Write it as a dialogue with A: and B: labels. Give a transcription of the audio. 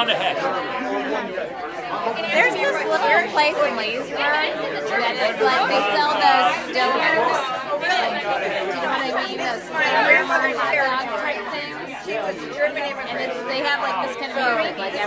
A: on the head.
B: There's this little place in Leesburg that is like they sell those donuts. Do you know what I mean? Those hot dog type things. And they have like this kind of like